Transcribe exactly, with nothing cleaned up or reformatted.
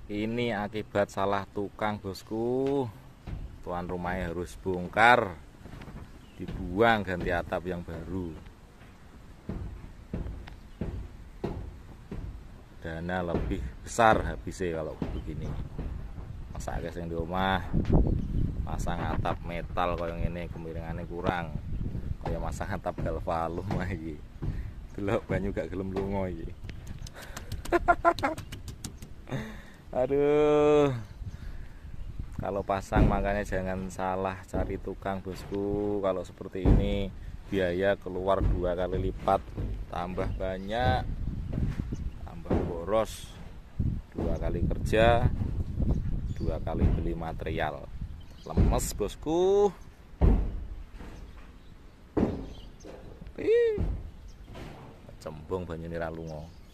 Ini akibat salah tukang, bosku. Tuan rumahnya harus bongkar, dibuang, ganti atap yang baru. Dana lebih besar habisnya kalau begini. Masa guys yang di rumah masang atap metal kayak ini, kemiringannya kurang. Kayak masang atap galvalum lagi. Delok banyu gak gelem lunga iki. Aduh. Kalau pasang makanya jangan salah cari tukang, bosku. Kalau seperti ini biaya keluar dua kali lipat, tambah banyak, tambah boros, dua kali kerja, dua kali beli material. Lemes, bosku. Ih, cembung banyu nira lunga.